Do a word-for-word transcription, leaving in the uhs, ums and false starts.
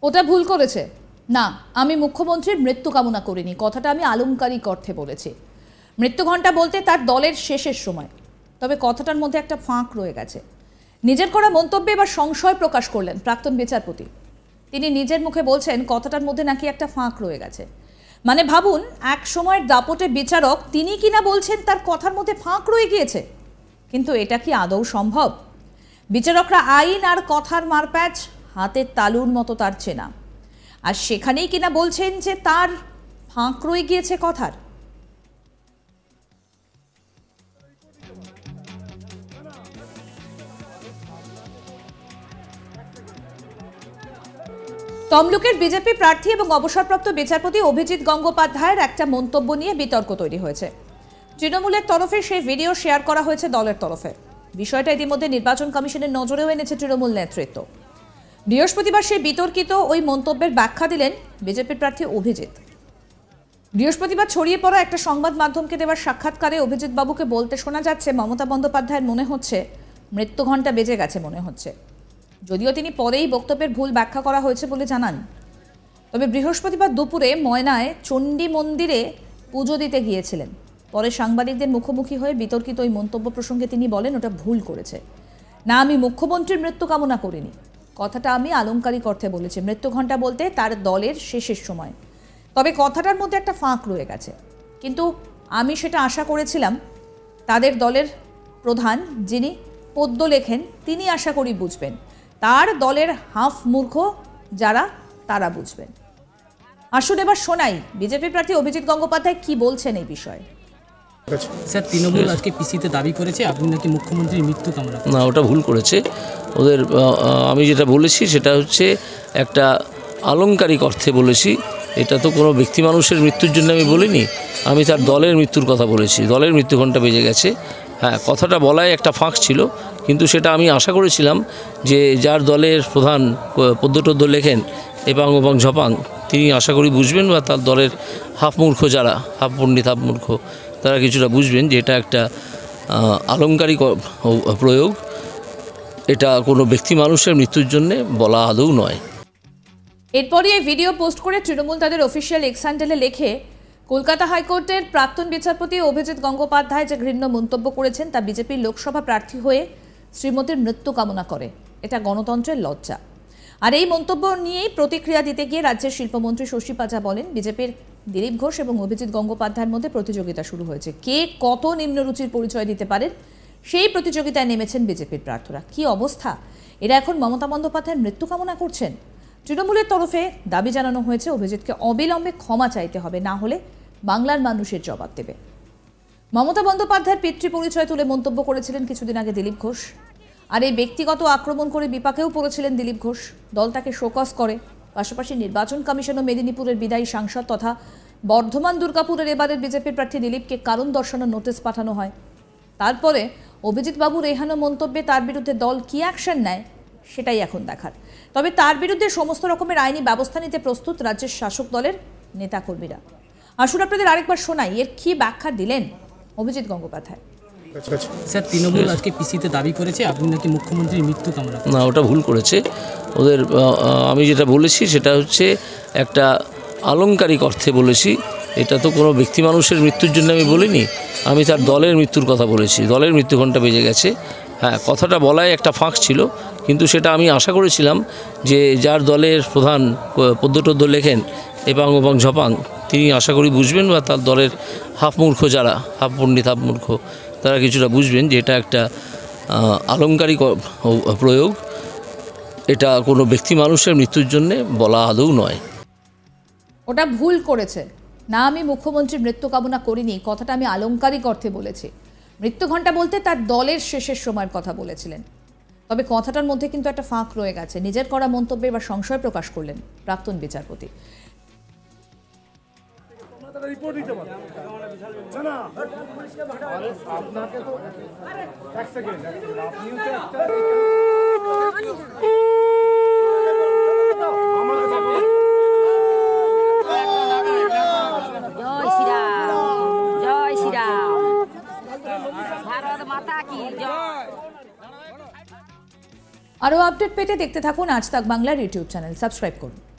ওটা ভুল করেছে না, আমি মুখ্যমন্ত্রীর মৃত্যু কামনা করিনি, কথাটা আমি আলংকারিক অর্থে বলেছি। মৃত্যু ঘণ্টা বলতে তার দলের শেষের সময়, তবে কথাটার মধ্যে একটা ফাঁক রয়ে গেছে। নিজের করা মন্তব্যে এবার সংশয় প্রকাশ করলেন প্রাক্তন বিচারপতি। তিনি নিজের মুখে বলছেন কথাটার মধ্যে নাকি একটা ফাঁক রয়ে গেছে। মানে ভাবুন, এক সময়ের দাপটে বিচারক তিনি কিনা বলছেন তার কথার মধ্যে ফাঁক রয়ে গিয়েছে। কিন্তু এটা কি আদৌ সম্ভব? বিচারকরা আইন আর কথার মারপ্যাচ হাতের তালুর মতো তার চেনা, আর সেখানেই কিনা বলছেন যে তার ফাঁক রয়ে গিয়েছে কথার। তমলুকের বিজেপি প্রার্থী এবং অবসরপ্রাপ্ত বিচারপতি অভিজিৎ গঙ্গোপাধ্যায়ের একটা মন্তব্য নিয়ে বিতর্ক তৈরি হয়েছে। তৃণমূলের তরফে সেই ভিডিও শেয়ার করা হয়েছে দলের তরফে। বিষয়টা ইতিমধ্যে নির্বাচন কমিশনের নজরেও এনেছে তৃণমূল নেতৃত্ব। বৃহস্পতিবার সেই বিতর্কিত ওই মন্তব্যের ব্যাখ্যা দিলেন বিজেপির প্রার্থী অভিজিৎ। বৃহস্পতিবার ছড়িয়ে পড়া একটা সংবাদ মাধ্যমকে দেওয়ার সাক্ষাৎকারে অভিজিৎ বাবুকে বলতে শোনা যাচ্ছে, মমতা বন্দ্যোপাধ্যায়ের মনে হচ্ছে মৃত্যু ঘণ্টা বেজে গেছে মনে হচ্ছে। যদিও তিনি পরেই বক্তব্যের ভুল ব্যাখ্যা করা হয়েছে বলে জানান। তবে বৃহস্পতিবার দুপুরে ময়নায় চণ্ডী মন্দিরে পুজো দিতে গিয়েছিলেন। পরে সাংবাদিকদের মুখোমুখি হয়ে বিতর্কিত ওই মন্তব্য প্রসঙ্গে তিনি বলেন ওটা ভুল করেছে না, আমি মুখ্যমন্ত্রীর মৃত্যু কামনা করিনি, কথাটা আমি আলংকারিক অর্থে বলেছি। মৃত্যু ঘণ্টা বলতে তার দলের শেষের সময়, তবে কথাটার মধ্যে একটা ফাঁক রয়ে গেছে। কিন্তু আমি সেটা আশা করেছিলাম তাদের দলের প্রধান যিনি পদ্য লেখেন তিনি আশা করি বুঝবেন, তার দলের হাফ মূর্খ যারা তারা বুঝবেন। আসুন এবার শোনাই বিজেপি প্রার্থী অভিজিৎ গঙ্গোপাধ্যায় কি বলছেন এই বিষয়ে। স্যার, তৃণমূল আজকে পিসিতে দাবি করেছে আপনি নাকি মুখ্যমন্ত্রীর মৃত্যু কামনা করেন। না, ওটা ভুল করেছে ওদের। আমি যেটা বলেছি সেটা হচ্ছে একটা আলংকারিক অর্থে বলেছি। এটা তো কোনো ব্যক্তি মানুষের মৃত্যুর জন্য আমি বলিনি, আমি তার দলের মৃত্যুর কথা বলেছি। দলের মৃত্যু ঘণ্টা বেজে গেছে। হ্যাঁ, কথাটা বলায় একটা ফাঁক ছিল, কিন্তু সেটা আমি আশা করেছিলাম যে যার দলের প্রধান পদ্য টদ্য লেখেন এপাং ওপাং ঝপাং তিনি আশা করি বুঝবেন, বা তার দলের হাফ মূর্খ যারা, হাফ পণ্ডিত হাফ মূর্খ তারা কিছুটা বুঝবেন যে এটা একটা আলংকারিক প্রয়োগ। এটা কোনো ব্যক্তি মানুষের মৃত্যুর জন্যে বলা আদৌ নয়। এরপরই এই ভিডিও পোস্ট করে তৃণমূল তাদের অফিসিয়াল এক্স হ্যান্ডেলে লেখে, কলকাতা হাইকোর্টের প্রাক্তন বিচারপতি অভিজিৎ গঙ্গোপাধ্যায় যে ঘৃণ্য মন্তব্য করেছেন তা বিজেপির লোকসভা প্রার্থী হয়ে শ্রীমতীর মৃত্যু কামনা করে, এটা গণতন্ত্রের লজ্জা। আর এই মন্তব্য নিয়েই প্রতিক্রিয়া দিতে গিয়ে রাজ্যের শিল্পমন্ত্রী শশী পাজা বলেন, বিজেপির দিলীপ ঘোষ এবং অভিজিৎ গঙ্গোপাধ্যায়ের মধ্যে প্রতিযোগিতা শুরু হয়েছে, কে কত নিম্নরুচির পরিচয় দিতে পারেন সেই প্রতিযোগিতায় নেমেছেন বিজেপির প্রার্থীরা। কি অবস্থা, এরা এখন মমতা বন্দ্যোপাধ্যায়ের মৃত্যু কামনা করছেন। তৃণমূলের তরফে দাবি জানানো হয়েছে অভিজিৎকে অবিলম্বে ক্ষমা চাইতে হবে, না হলে বাংলার মানুষের জবাব দেবে। মমতা বন্দ্যোপাধ্যায়ের পিতৃ পরিচয় তুলে মন্তব্য করেছিলেন কিছুদিন আগে দিলীপ ঘোষ। আর এই ব্যক্তিগত আক্রমণ করে বিপাকেও পড়েছিলেন দিলীপ ঘোষ। দল তাকে শোকজ করে। পাশাপাশি নির্বাচন কমিশন ও মেদিনীপুরের বিদায়ী সাংসদ তথা বর্ধমান দুর্গাপুরের এবারের বিজেপির প্রার্থী দিলীপকে কারণ দর্শানোর নোটিশ পাঠানো হয়। তারপরে অভিজিৎ বাবুর এহেন মন্তব্যে তার বিরুদ্ধে দল কি অ্যাকশন নেয় সেটাই এখন দেখার। তবে তার বিরুদ্ধে সমস্ত রকমের আইনি ব্যবস্থা নিতে প্রস্তুত রাজ্যের শাসক দলের নেতাকর্মীরা। আসুন আপনাদের আরেকবার শোনাই এর কি ব্যাখ্যা দিলেন অভিজিৎ গঙ্গোপাধ্যায়। স্যার, তৃণমূল আজকে পিসিতে দাবি করেছে আপনি নাকি মুখ্যমন্ত্রীর মৃত্যু কামনা করেন। না, ওটা ভুল করেছে ওদের। আমি যেটা বলেছি সেটা হচ্ছে একটা আলংকারিক অর্থে বলেছি। এটা তো কোনো ব্যক্তি মানুষের মৃত্যুর জন্য আমি বলিনি, আমি তার দলের মৃত্যুর কথা বলেছি। দলের মৃত্যু ঘণ্টা বেজে গেছে। হ্যাঁ, কথাটা বলায় একটা ফাঁক ছিল, কিন্তু সেটা আমি আশা করেছিলাম যে যার দলের প্রধান পদ্য টদ্য লেখেন এপাং ওপাং ঝপাং তিনি আশা করি বুঝবেন, বা তার দলের হাফ মূর্খ যারা, হাফ পণ্ডিত হাফ মূর্খ তারা কিছুটা বুঝবেন যে এটা একটা আলংকারিক প্রয়োগ। এটা কোনো ব্যক্তি মানুষের মৃত্যুর জন্যে বলা আদৌ নয়। ওটা ভুল করেছে না, আমি মুখ্যমন্ত্রীর মৃত্যু কামনা করিনি, কথাটা আমি আলংকারিক অর্থে বলেছি। মৃত্যু ঘণ্টা বলতে তার দলের শেষের সময়ের কথা বলেছিলেন। তবে কথাটার মধ্যে কিন্তু একটা ফাঁক রয়ে গেছে। নিজের করা মন্তব্যে এবার সংশয় প্রকাশ করলেন প্রাক্তন বিচারপতি। আরও আপডেট পেতে দেখতে থাকুন আজ তাক বাংলার ইউটিউব চ্যানেল, সাবস্ক্রাইব করুন।